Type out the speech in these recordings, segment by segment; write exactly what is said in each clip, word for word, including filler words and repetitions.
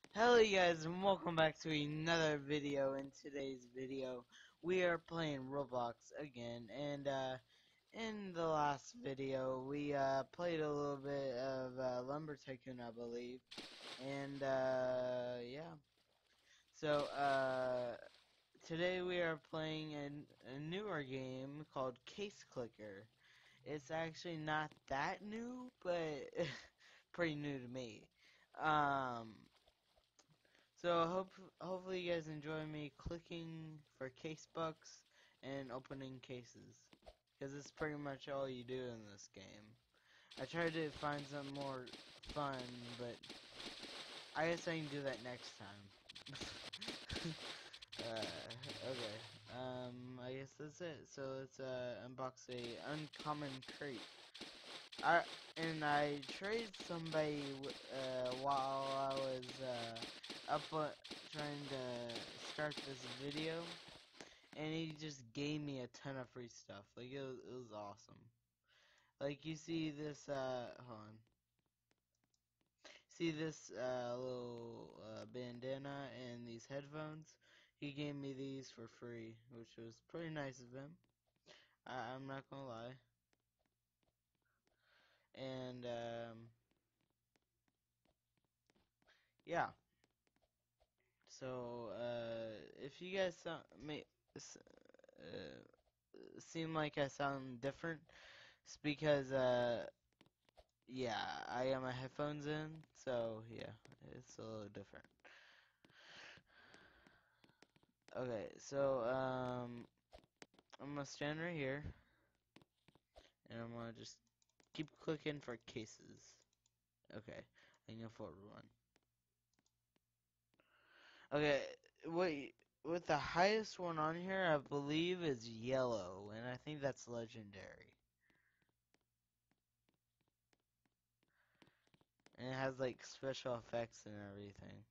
Hello you guys and welcome back to another video. In today's video we are playing Roblox again, and uh, in the last video we uh, played a little bit of uh, Lumber Tycoon, I believe, and uh, yeah, so uh, today we are playing a, a newer game called Case Clicker. It's actually not that new, but pretty new to me. um So hope hopefully you guys enjoy me clicking for case bucks and opening cases, because it's pretty much all you do in this game. I tried to find some more fun, but I guess I can do that next time. uh, okay. Um, I guess that's it. So let's uh, unbox a uncommon crate. I and I traded somebody uh, while I was uh, up uh, trying to start this video, and he just gave me a ton of free stuff. Like it was, it was awesome. Like you see this, uh, hold on. See this uh, little uh, bandana and these headphones? He gave me these for free, which was pretty nice of him. I I'm not gonna lie. And um, yeah. So, uh, if you guys sound, may, uh, seem like I sound different, it's because, uh, yeah, I got my headphones in, so, yeah, it's a little different. Okay, so, um, I'm gonna stand right here, and I'm gonna just keep clicking for cases. Okay, I can go forward one. Okay, wait, with the highest one on here, I believe is yellow, and I think that's legendary. And it has like special effects and everything.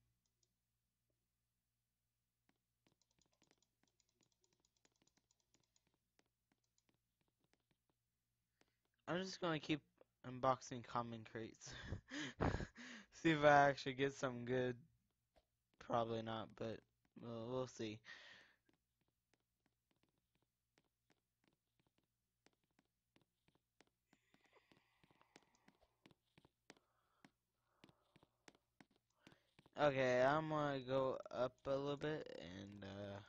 I'm just gonna keep unboxing common crates. See if I actually get something good. Probably not, but we'll, we'll see. Okay, I'm gonna go up a little bit and uh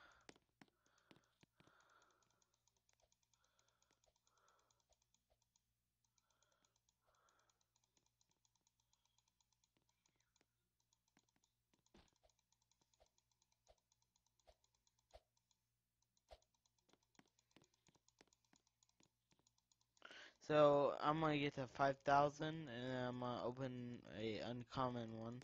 so I'm gonna get to five thousand, and I'm gonna open a uncommon one.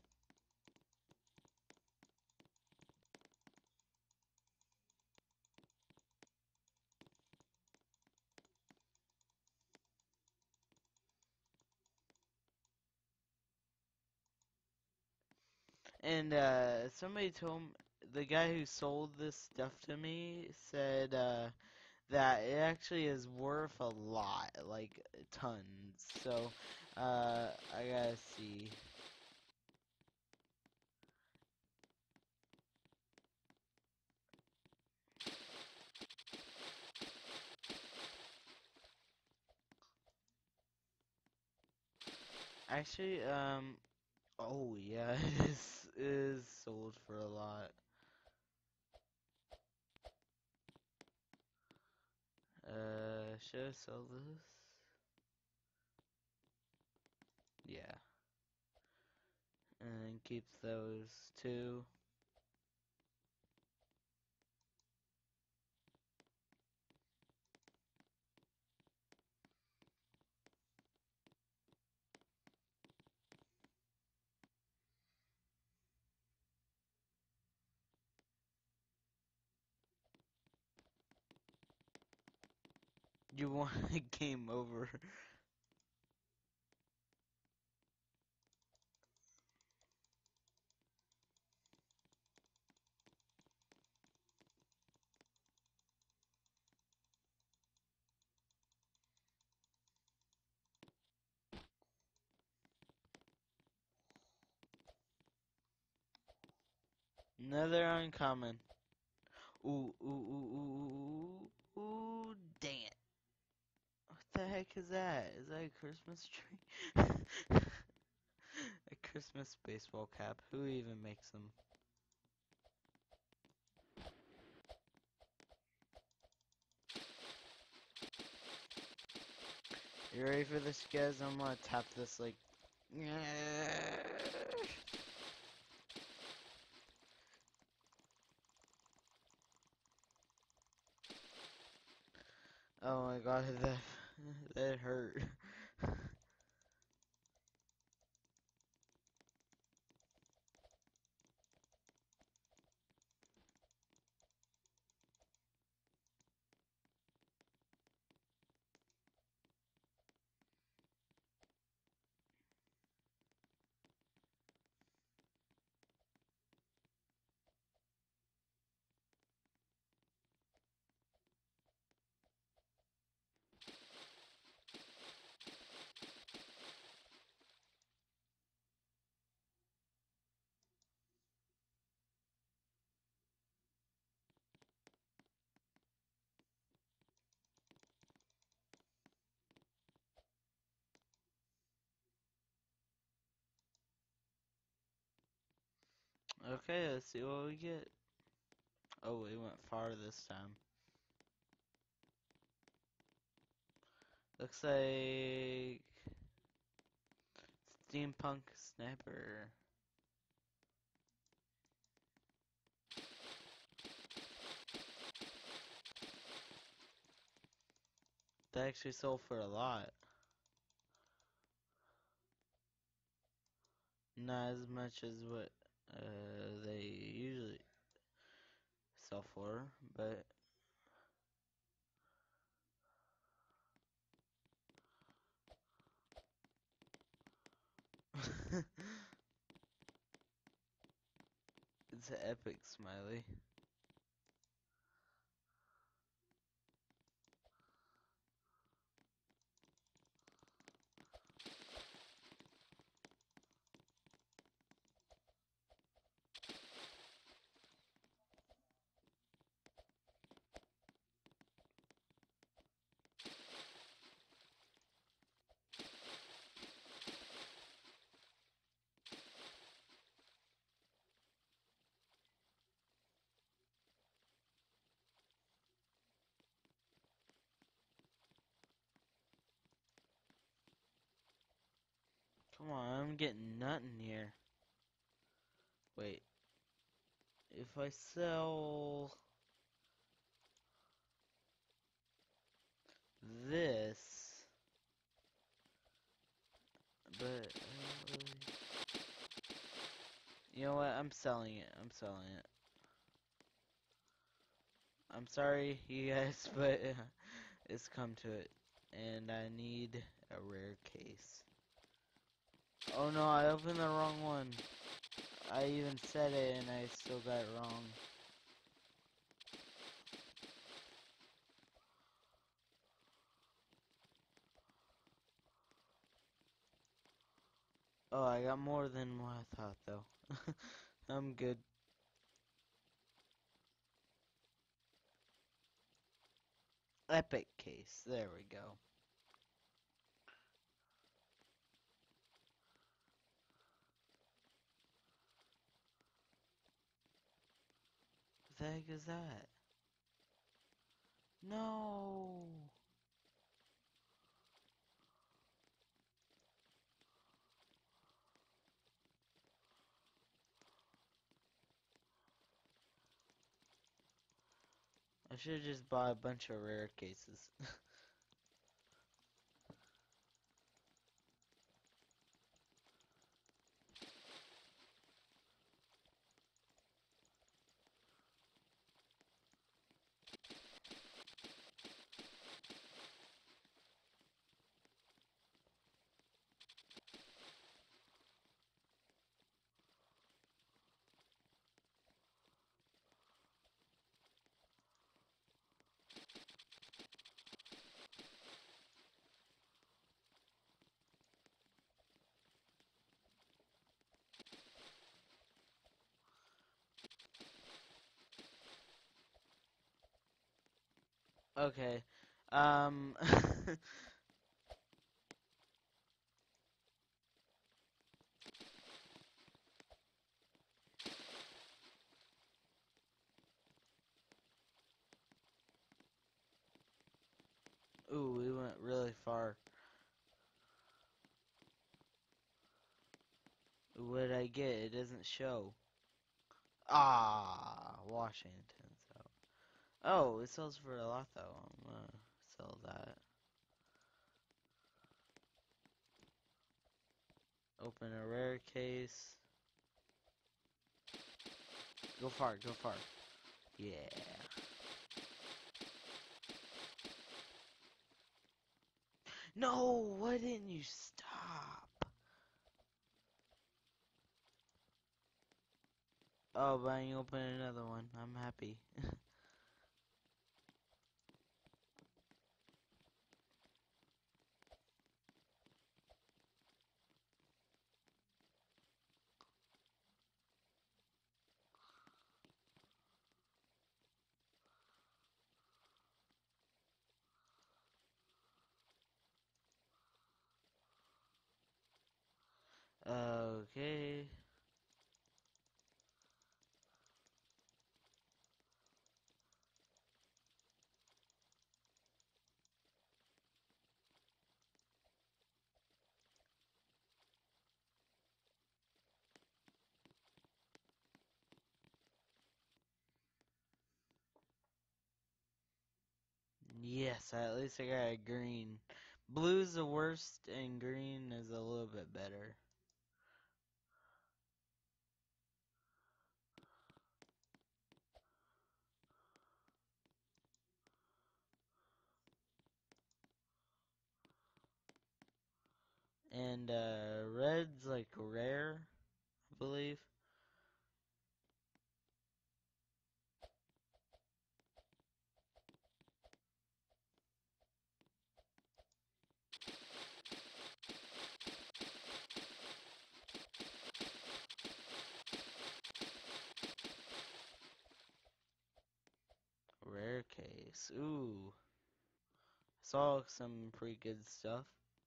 And uh, somebody told me, the guy who sold this stuff to me said uh, that it actually is worth a lot, like tons. So uh, I gotta see. Actually, um, oh yeah, it is, it is sold for a lot. Uh, should I sell this? Yeah, and keep those two. You want a game over? Another uncommon. Ooh, ooh, ooh, ooh, ooh, ooh, dang it. What the heck is that? Is that a Christmas tree? A Christmas baseball cap. Who even makes them? You ready for this, guys? I'm gonna tap this like. Oh my god, that that hurt. Okay, let's see what we get. Oh, we went far this time. Looks like Steampunk Sniper. They actually sold for a lot. Not as much as what uh, they usually sell for, but it's an epic smiley. Come on, I'm getting nothing here. Wait, if I sell this, but I don't really... You know what? I'm selling it. I'm selling it. I'm sorry, you guys, but uh, it's come to it, and I need a rare case. Oh no, I opened the wrong one. I even said it, and I still got it wrong. Oh, I got more than what I thought, though. I'm good. Epic case. There we go. What the heck is that? No! I should have just bought a bunch of rare cases. Okay. Um. Ooh, we went really far. What did I get? It doesn't show. Ah, Washington. So. Oh, it sells for a lot though. I'm gonna sell that. Open a rare case. Go far, go far. Yeah. No, why didn't you stop? Oh, but I open another one. I'm happy. Okay. Yes, at least I got a green. Blue's the worst, and green is a little bit better. And uh, red's like rare, I believe. Rare case. Ooh. Saw some pretty good stuff.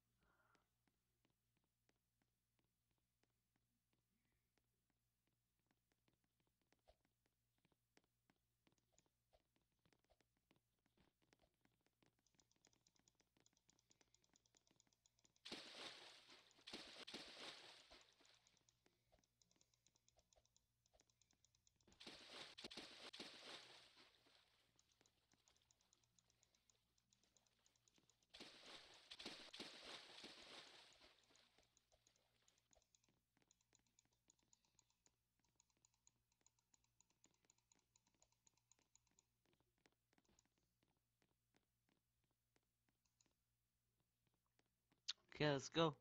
Okay, let's go.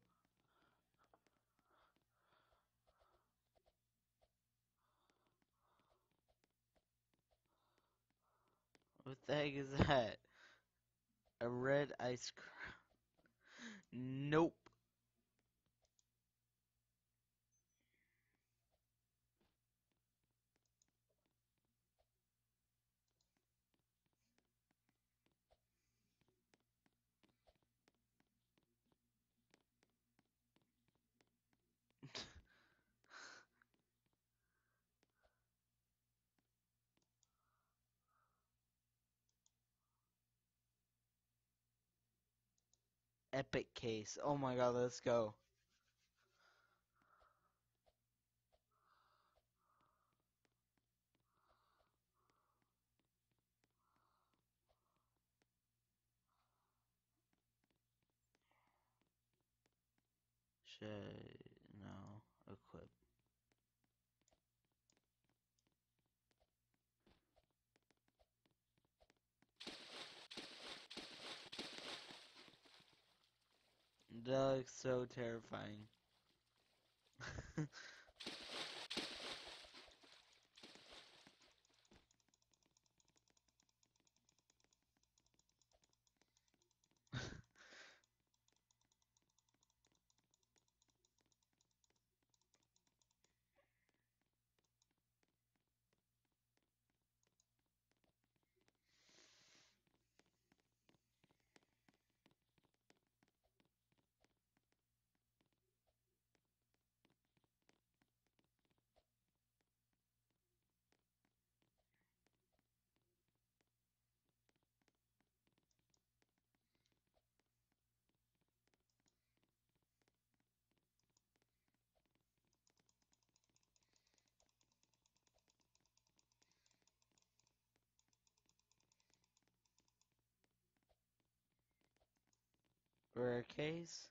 What the heck is that? A red ice cream. Nope. Epic case. Oh my god, let's go. Should no equip. That looks so terrifying. Rare case.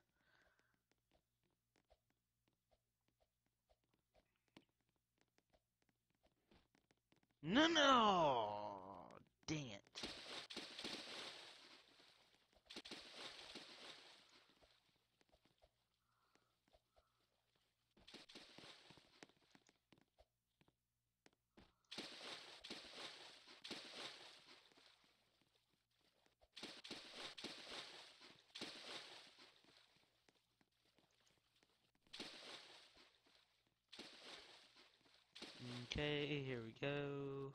No, no! Dang it. Okay, here we go.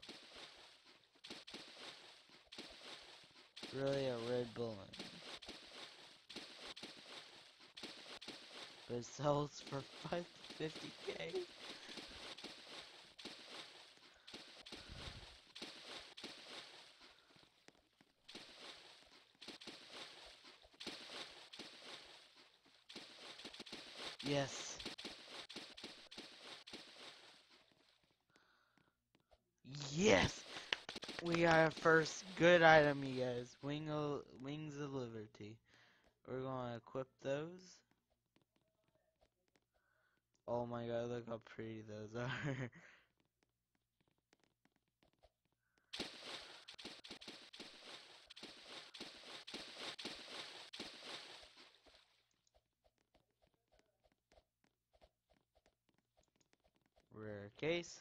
Really a red balloon. But it sells for five fifty K. Yes. Yes! We got our first good item, you guys. Wing of, Wings of Liberty. We're gonna equip those. Oh my god, look how pretty those are. Rare case.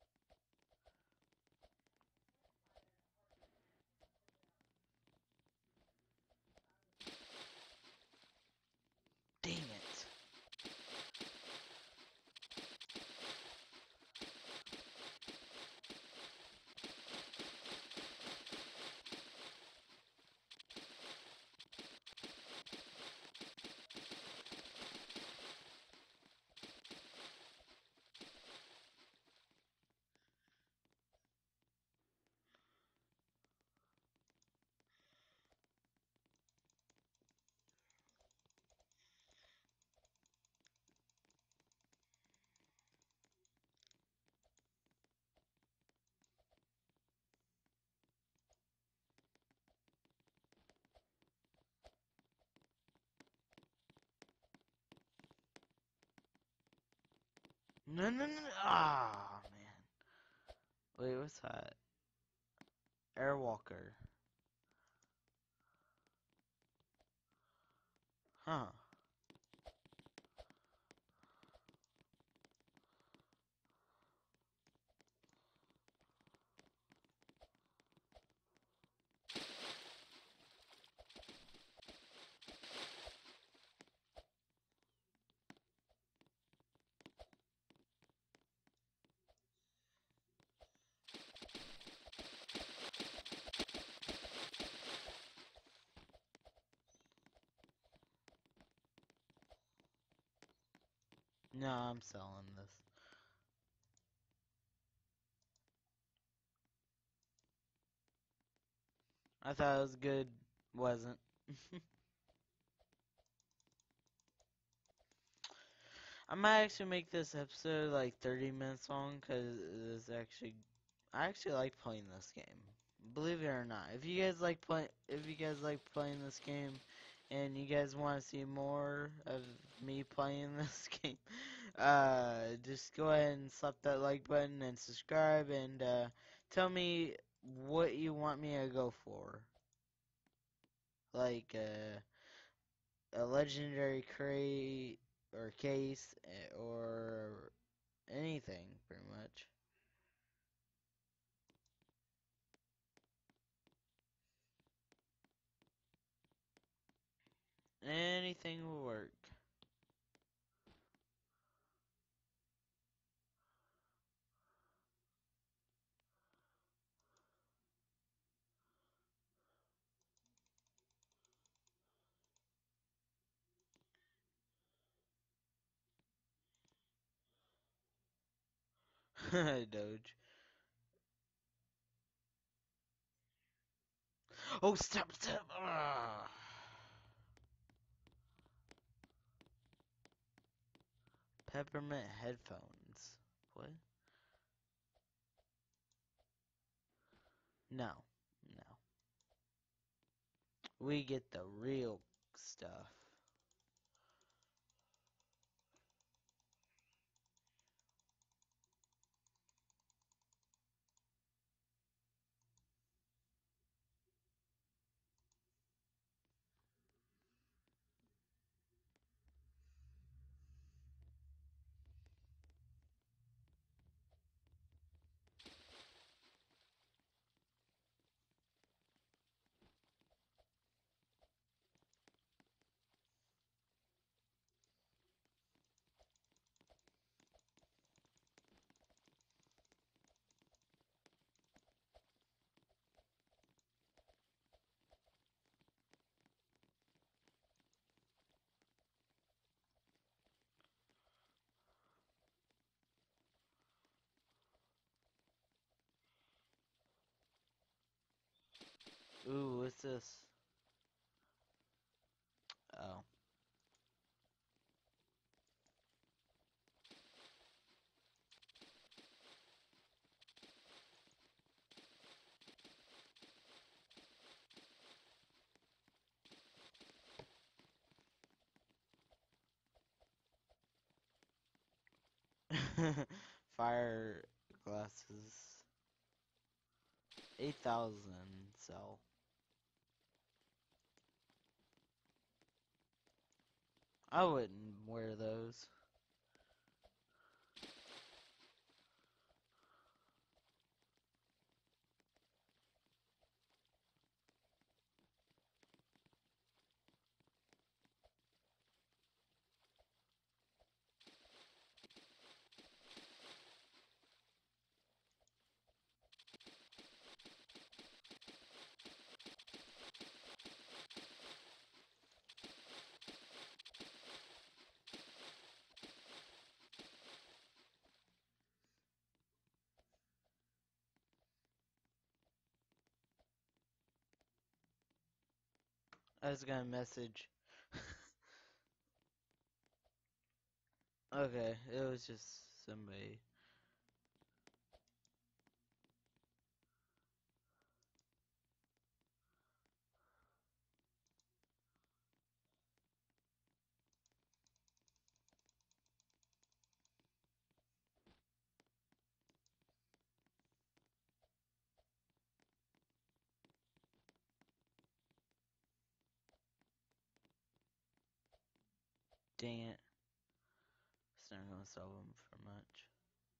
Dang it. No, no, no. Ah, man. Wait, what's that? Airwalker. Huh. No, I'm selling this. I thought it was good. Wasn't. I might actually make this episode like thirty minutes long because it's actually I actually like playing this game. Believe it or not. If you guys like play if you guys like playing this game and you guys want to see more of me playing this game, uh just go ahead and slap that like button and subscribe and uh tell me what you want me to go for. Like uh a legendary crate or case eh, or anything pretty much. Anything will work. Doge. Oh, stop, stop. Ah. Peppermint headphones. What? No. No. We get the real stuff. Ooh, what's this? Oh. Fire glasses. eight thousand sell. I wouldn't wear those. I was gonna message. Okay, it was just somebody. Dang it. It's not gonna solve them for much.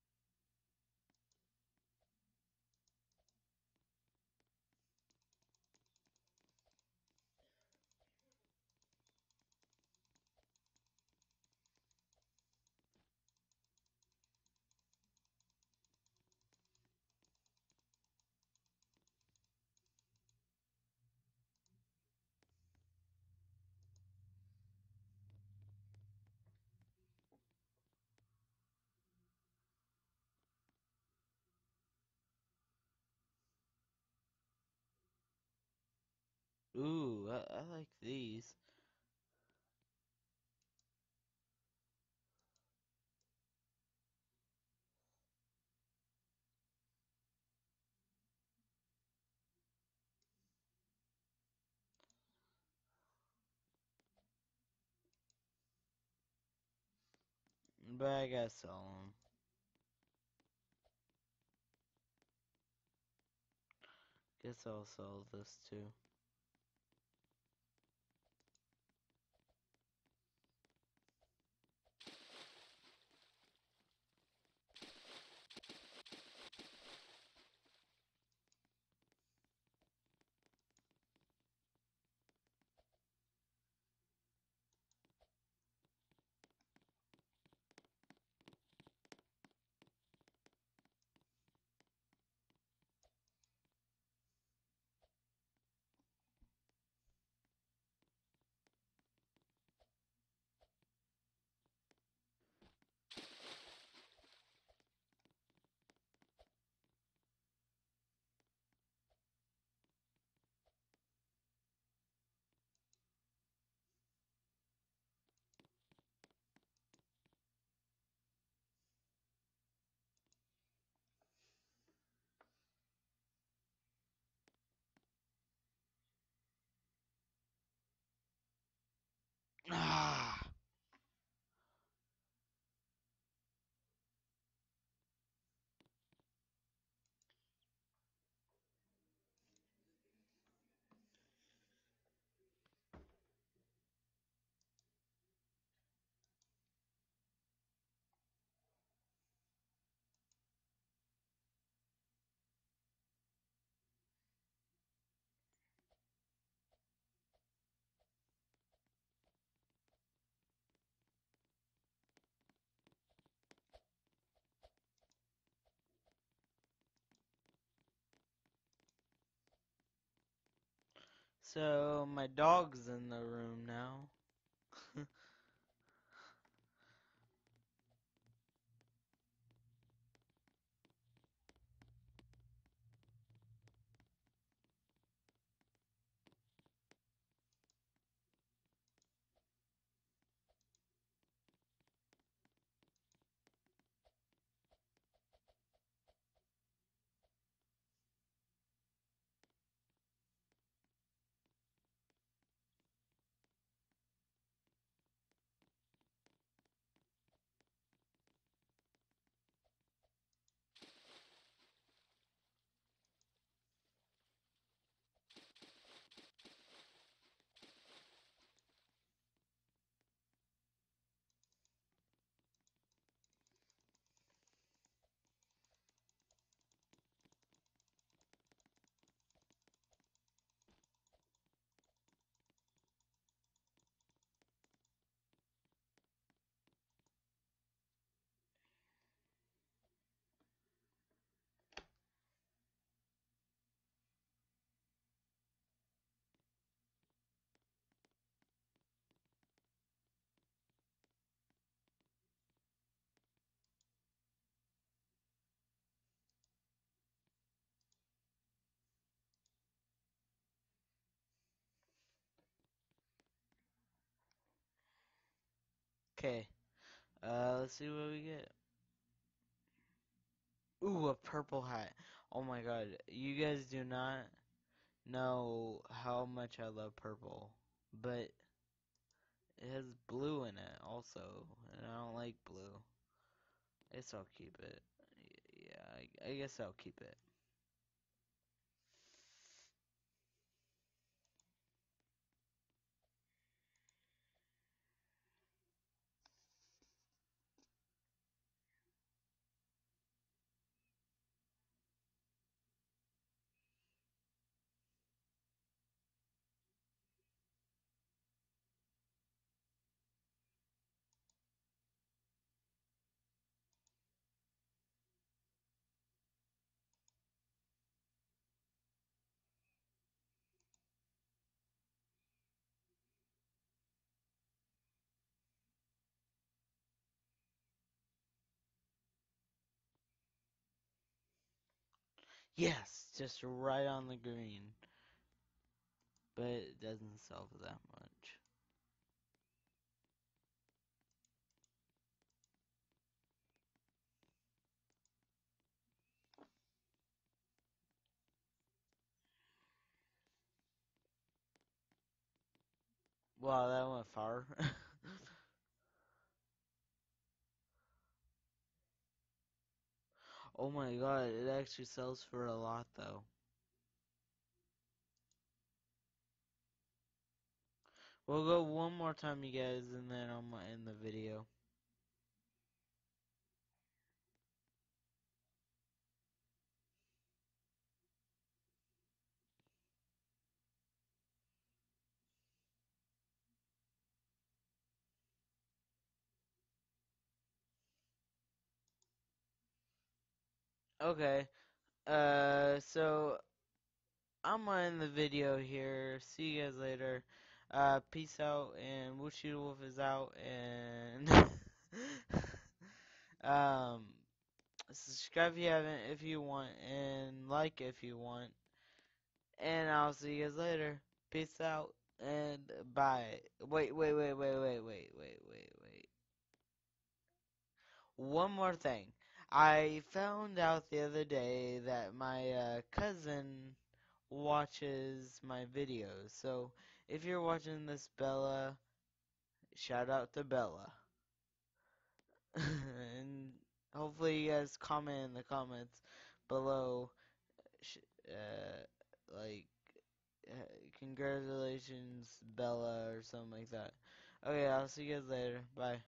Ooh, I, I like these. But I gotta sell them. Guess I'll sell this too. Ah! So, my dog's in the room now. Okay. Uh, let's see what we get. Ooh, a purple hat. Oh my god. You guys do not know how much I love purple. But it has blue in it also. And I don't like blue. I guess I'll keep it. Yeah, I, I guess I'll keep it. Yes, just right on the green. But it doesn't sell for that much. Wow, that went far. Oh my god, it actually sells for a lot though. We'll go one more time, you guys, and then I'm gonna end the video. Okay, uh, so I'm gonna end the video here. See you guys later. Uh, peace out, and Wushy the Wolf is out, and um, subscribe if you haven't, if you want, and like if you want. And I'll see you guys later. Peace out and bye. Wait, wait, wait, wait, wait, wait, wait, wait, wait. One more thing. I found out the other day that my uh, cousin watches my videos. So if you're watching this, Bella, shout out to Bella. And hopefully you guys comment in the comments below, uh, like, uh, congratulations, Bella, or something like that. Okay, I'll see you guys later. Bye.